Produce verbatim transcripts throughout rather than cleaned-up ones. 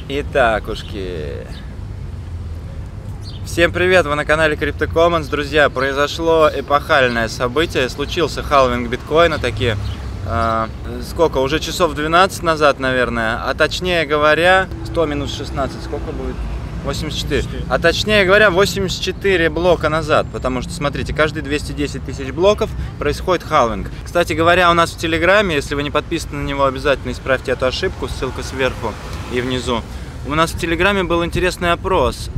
Итакушки, всем привет, вы на канале CryptoCommons, друзья. Произошло эпохальное событие, случился халвинг биткоина, такие, э, сколько, уже часов двенадцать назад, наверное, а точнее говоря, сто минус шестнадцать, сколько будет? восемьдесят четыре. А точнее говоря, восемьдесят четыре блока назад, потому что, смотрите, каждые двести десять тысяч блоков происходит халвинг. Кстати говоря, у нас в Телеграме, если вы не подписаны на него, обязательно исправьте эту ошибку, ссылка сверху и внизу. У нас в Телеграме был интересный опрос.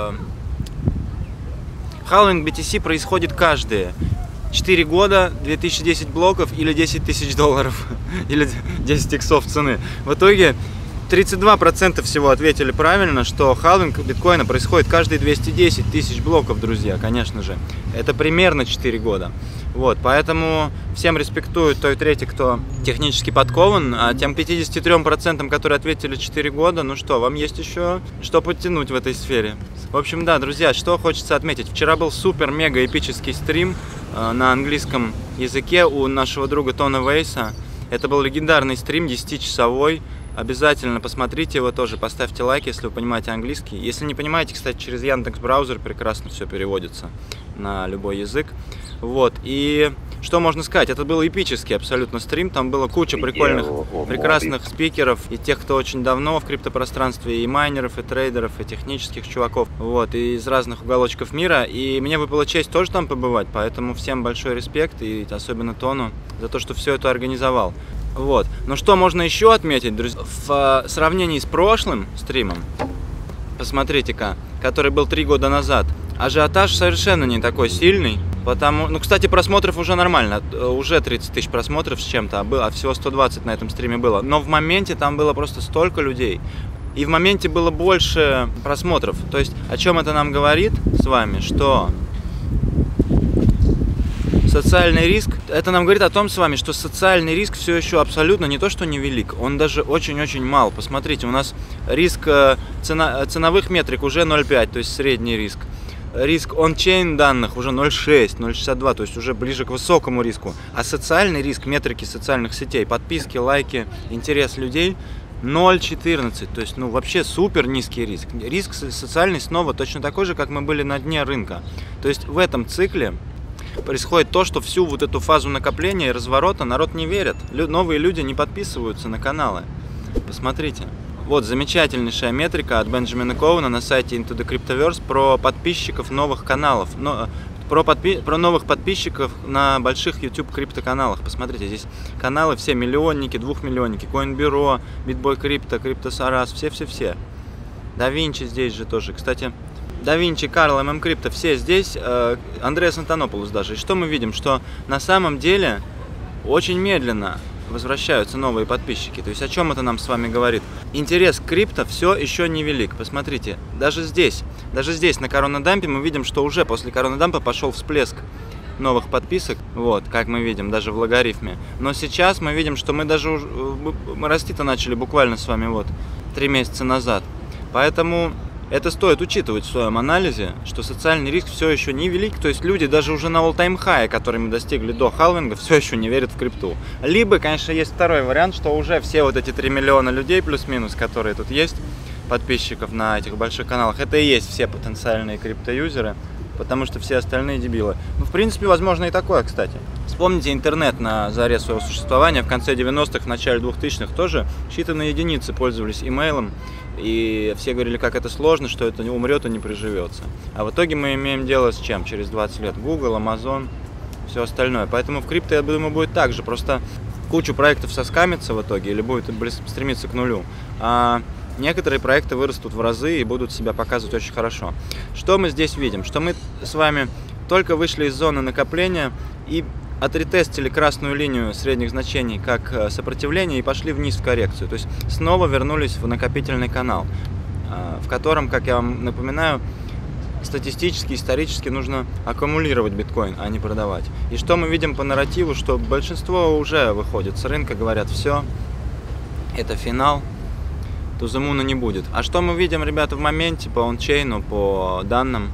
Халвинг би ти си происходит каждые четыре года, две тысячи десять блоков или десять тысяч долларов, или десять иксов цены. В итоге тридцать два процента всего ответили правильно, что халвинг биткоина происходит каждые двести десять тысяч блоков, друзья, конечно же. Это примерно четыре года. Вот, поэтому всем респектую той трети, кто технически подкован, а тем пятидесяти трём процентам, которые ответили четыре года, ну что, вам есть еще что подтянуть в этой сфере. В общем, да, друзья, что хочется отметить. Вчера был супер-мега-эпический стрим э, на английском языке у нашего друга Тона Вейса. Это был легендарный стрим, десятичасовой. Обязательно посмотрите его тоже, поставьте лайк, если вы понимаете английский. Если не понимаете, кстати, через Яндекс браузер прекрасно все переводится на любой язык. Вот, и что можно сказать, это был эпический абсолютно стрим, там было куча прикольных, прекрасных спикеров, и тех, кто очень давно в криптопространстве, и майнеров, и трейдеров, и технических чуваков, вот, и из разных уголочков мира, и мне выпала честь тоже там побывать, поэтому всем большой респект, и особенно Тону, за то, что все это организовал. Вот. Но что можно еще отметить, друзья, в э, сравнении с прошлым стримом, посмотрите-ка, который был три года назад, ажиотаж совершенно не такой сильный, потому, ну, кстати, просмотров уже нормально, уже тридцать тысяч просмотров с чем-то, а, было, а всего сто двадцать на этом стриме было, но в моменте там было просто столько людей, и в моменте было больше просмотров, то есть о чем это нам говорит с вами, что социальный риск, это нам говорит о том с вами, что социальный риск все еще абсолютно не то, что невелик, он даже очень-очень мал. Посмотрите, у нас риск цена, ценовых метрик уже ноль целых пять, то есть средний риск. Риск он-чейн данных уже ноль целых шесть, ноль целых шестьдесят два, то есть уже ближе к высокому риску. А социальный риск, метрики социальных сетей, подписки, лайки, интерес людей ноль целых четырнадцать, то есть ну вообще супер низкий риск. Риск социальный снова точно такой же, как мы были на дне рынка. То есть в этом цикле происходит то, что всю вот эту фазу накопления и разворота народ не верит. Лю- новые люди не подписываются на каналы. Посмотрите. Вот замечательнейшая метрика от Бенджамина Коуна на сайте Into the Cryptoverse про подписчиков новых каналов. Но, про, подпи- про новых подписчиков на больших YouTube криптоканалах. Посмотрите, здесь каналы все миллионники, двухмиллионники. CoinBureau, BitBoy Crypto, CryptoSaras, все-все-все. DaVinci здесь же тоже. Кстати, DaVinci, Карл, эм эм Crypto, все здесь, э, Андреас Антонополус даже. И что мы видим? Что на самом деле очень медленно возвращаются новые подписчики. То есть о чем это нам с вами говорит? Интерес к крипто все еще невелик. Посмотрите, даже здесь, даже здесь на коронадампе мы видим, что уже после коронадампа пошел всплеск новых подписок. Вот, как мы видим, даже в логарифме. Но сейчас мы видим, что мы даже уже, мы расти-то начали буквально с вами вот три месяца назад. Поэтому это стоит учитывать в своем анализе, что социальный риск все еще не велик, то есть люди даже уже на all-time high, который мы достигли до халвинга, все еще не верят в крипту. Либо, конечно, есть второй вариант, что уже все вот эти три миллиона людей плюс-минус, которые тут есть, подписчиков на этих больших каналах, это и есть все потенциальные криптоюзеры, потому что все остальные дебилы. Ну, в принципе, возможно и такое, кстати. Вспомните интернет на заре своего существования, в конце девяностых, в начале двухтысячных тоже считанные единицы пользовались имейлом, и все говорили, как это сложно, что это не умрет и не приживется. А в итоге мы имеем дело с чем? Через двадцать лет Google, Amazon, все остальное. Поэтому в крипто, я думаю, будет так же. Просто кучу проектов соскамится в итоге или будет стремиться к нулю. А некоторые проекты вырастут в разы и будут себя показывать очень хорошо. Что мы здесь видим? Что мы с вами только вышли из зоны накопления и отретестили красную линию средних значений как сопротивление и пошли вниз в коррекцию. То есть снова вернулись в накопительный канал, в котором, как я вам напоминаю, статистически, исторически нужно аккумулировать биткоин, а не продавать. И что мы видим по нарративу, что большинство уже выходит с рынка, говорят, все, это финал, to the moon не будет. А что мы видим, ребята, в моменте по ончейну, по данным?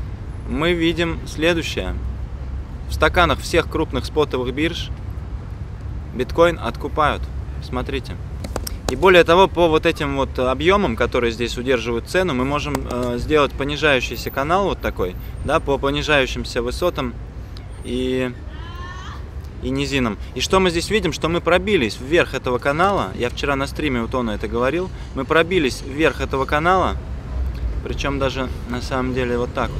Мы видим следующее. В стаканах всех крупных спотовых бирж биткоин откупают. Смотрите. И более того, по вот этим вот объемам, которые здесь удерживают цену, мы можем э, сделать понижающийся канал вот такой, да, по понижающимся высотам и, и низинам. И что мы здесь видим? Что мы пробились вверх этого канала. Я вчера на стриме у Тона это говорил. Мы пробились вверх этого канала, причем даже на самом деле вот так вот.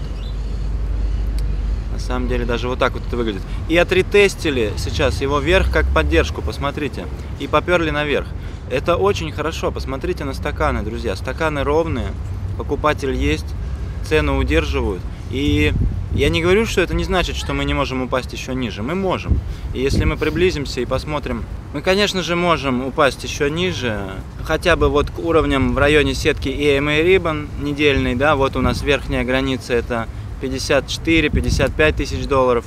На самом деле даже вот так вот это выглядит. И отретестили сейчас его вверх как поддержку, посмотрите. И поперли наверх. Это очень хорошо. Посмотрите на стаканы, друзья. Стаканы ровные, покупатель есть, цену удерживают. И я не говорю, что это не значит, что мы не можем упасть еще ниже. Мы можем. И если мы приблизимся и посмотрим, мы, конечно же, можем упасть еще ниже. Хотя бы вот к уровням в районе сетки и эм эй Ribbon недельной, да, вот у нас верхняя граница это пятьдесят четыре — пятьдесят пять тысяч долларов,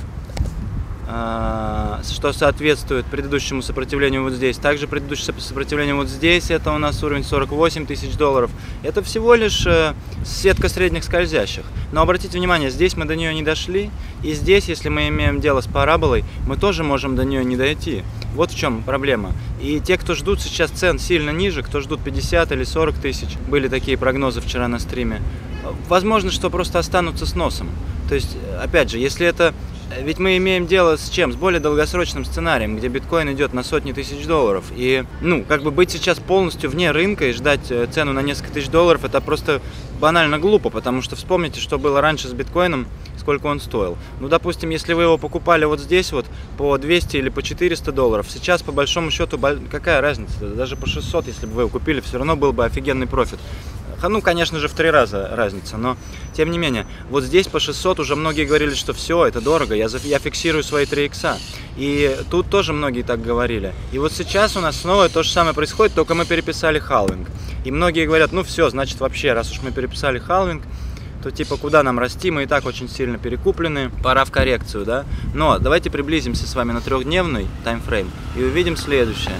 что соответствует предыдущему сопротивлению вот здесь. Также предыдущее сопротивление вот здесь, это у нас уровень сорок восемь тысяч долларов. Это всего лишь сетка средних скользящих. Но обратите внимание, здесь мы до нее не дошли, и здесь, если мы имеем дело с параболой, мы тоже можем до нее не дойти. Вот в чем проблема. И те, кто ждут сейчас цен сильно ниже, кто ждут пятьдесят или сорок тысяч, были такие прогнозы вчера на стриме, возможно, что просто останутся с носом. То есть, опять же, если это... Ведь мы имеем дело с чем? С более долгосрочным сценарием, где биткоин идет на сотни тысяч долларов. И, ну, как бы быть сейчас полностью вне рынка и ждать цену на несколько тысяч долларов, это просто банально глупо, потому что вспомните, что было раньше с биткоином, сколько он стоил. Ну, допустим, если вы его покупали вот здесь вот по двести или по четыреста долларов, сейчас, по большому счету, какая разница? Даже по шестьсот, если бы вы его купили, все равно был бы офигенный профит. Ну, конечно же, в три раза разница, но тем не менее, вот здесь по шестьсот уже многие говорили, что все, это дорого, я, я фиксирую свои три икса. И тут тоже многие так говорили. И вот сейчас у нас снова то же самое происходит, только мы переписали халвинг. И многие говорят, ну все, значит вообще, раз уж мы переписали халвинг, то типа куда нам расти, мы и так очень сильно перекуплены, пора в коррекцию, да? Но давайте приблизимся с вами на трехдневный таймфрейм и увидим следующее.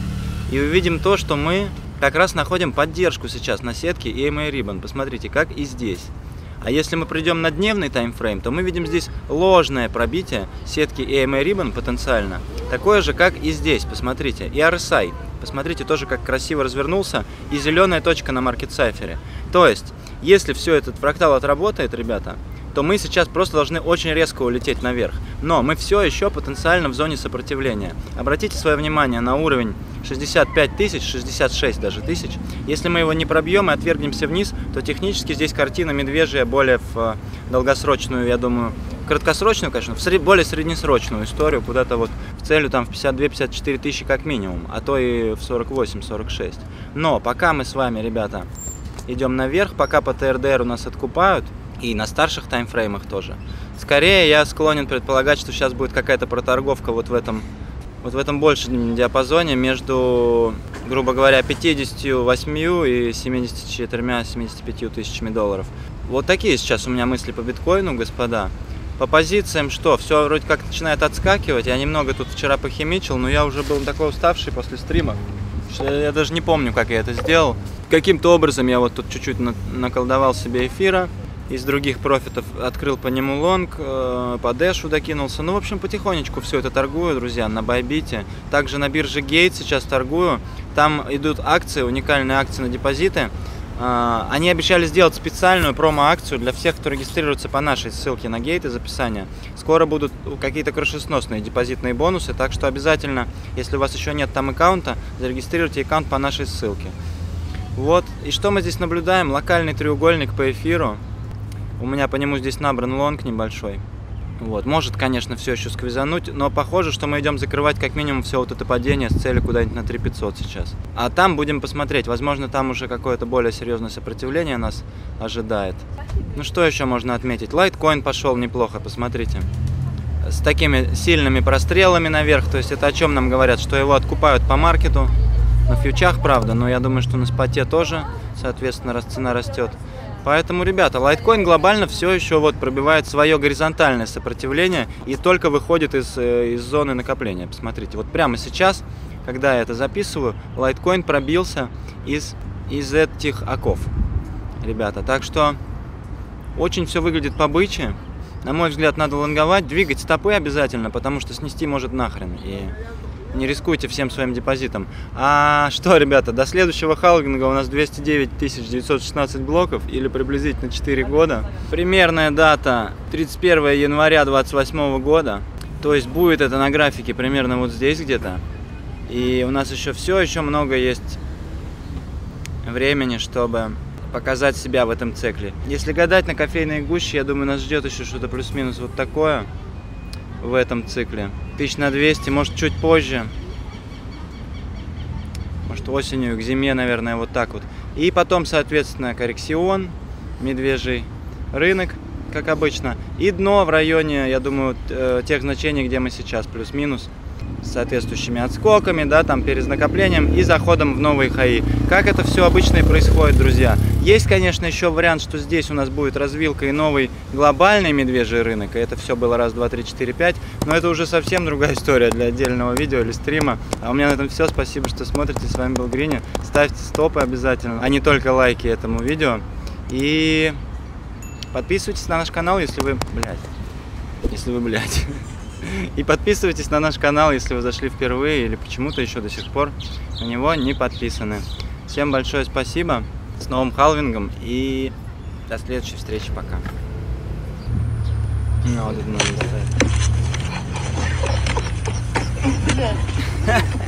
И увидим то, что мы... как раз находим поддержку сейчас на сетке и эм эй Ribbon. Посмотрите, как и здесь. А если мы придем на дневный таймфрейм, то мы видим здесь ложное пробитие сетки и эм эй Ribbon потенциально. Такое же, как и здесь. Посмотрите. И ар эс ай. Посмотрите тоже, как красиво развернулся. И зеленая точка на Market Cypher. То есть, если все этот фрактал отработает, ребята, то мы сейчас просто должны очень резко улететь наверх. Но мы все еще потенциально в зоне сопротивления. Обратите свое внимание на уровень шестьдесят пять тысяч, шестьдесят шесть даже тысяч. Если мы его не пробьем и отвергнемся вниз, то технически здесь картина медвежья более в долгосрочную, я думаю, краткосрочную, конечно, в сред... более среднесрочную историю, куда-то вот в целью там в пятьдесят две — пятьдесят четыре тысячи как минимум, а то и в сорок восемь — сорок шесть. Но пока мы с вами, ребята, идем наверх, пока по тэ эр дэ эр у нас откупают, и на старших таймфреймах тоже. Скорее я склонен предполагать, что сейчас будет какая-то проторговка вот в этом, вот в этом большем диапазоне между, грубо говоря, пятьюдесятью восьмью и семьюдесятью четырьмя — семьюдесятью пятью тысячами долларов. Вот такие сейчас у меня мысли по биткоину, господа. По позициям что? Все вроде как начинает отскакивать. Я немного тут вчера похимичил, но я уже был такой уставший после стрима, что я даже не помню, как я это сделал. Каким-то образом я вот тут чуть-чуть наколдовал себе эфира. Из других профитов открыл по нему лонг, э, по дэшу докинулся. Ну, в общем, потихонечку все это торгую, друзья, на Байбите. Также на бирже Gate сейчас торгую. Там идут акции, уникальные акции на депозиты. Э, они обещали сделать специальную промо-акцию для всех, кто регистрируется по нашей ссылке на Gate из описания. Скоро будут какие-то крышесносные депозитные бонусы, так что обязательно, если у вас еще нет там аккаунта, зарегистрируйте аккаунт по нашей ссылке. Вот. И что мы здесь наблюдаем? Локальный треугольник по эфиру. У меня по нему здесь набран лонг небольшой. Вот. Может, конечно, все еще сквизануть, но похоже, что мы идем закрывать как минимум все вот это падение с целью куда-нибудь на три тысячи пятьсот сейчас. А там будем посмотреть. Возможно, там уже какое-то более серьезное сопротивление нас ожидает. Ну что еще можно отметить? Лайткоин пошел неплохо, посмотрите. С такими сильными прострелами наверх. То есть это о чем нам говорят? Что его откупают по маркету. На фьючах, правда, но я думаю, что на споте тоже, соответственно, раз цена растет. Поэтому, ребята, лайткоин глобально все еще вот пробивает свое горизонтальное сопротивление и только выходит из, из зоны накопления. Посмотрите, вот прямо сейчас, когда я это записываю, лайткоин пробился из, из этих оков, ребята. Так что очень все выглядит по-бычьи. На мой взгляд, надо лонговать, двигать стопы обязательно, потому что снести может нахрен. И не рискуйте всем своим депозитом. А что, ребята, до следующего халвинга у нас двести девять тысяч девятьсот шестнадцать блоков, или приблизительно четыре года. Примерная дата тридцать первое января двадцать восьмого года. То есть будет это на графике примерно вот здесь где-то. И у нас еще все, еще много есть времени, чтобы показать себя в этом цикле. Если гадать на кофейной гуще, я думаю, нас ждет еще что-то плюс-минус вот такое в этом цикле. Тысяч на двести, может чуть позже. Может осенью, к зиме, наверное, вот так вот. И потом, соответственно, коррекцион, медвежий рынок, как обычно. И дно в районе, я думаю, тех значений, где мы сейчас, плюс-минус. С соответствующими отскоками, да, там перезнакоплением и заходом в новые хаи. Как это все обычно и происходит, друзья. Есть, конечно, еще вариант, что здесь у нас будет развилка и новый глобальный медвежий рынок. И это все было раз, два, три, четыре, пять. Но это уже совсем другая история для отдельного видео или стрима. А у меня на этом все. Спасибо, что смотрите. С вами был Грини. Ставьте стопы обязательно, а не только лайки этому видео. И подписывайтесь на наш канал, если вы, блядь, если вы, блядь. И подписывайтесь на наш канал, если вы зашли впервые или почему-то еще до сих пор на него не подписаны. Всем большое спасибо, с новым халвингом и до следующей встречи, пока. Ну, вот это надо ставить.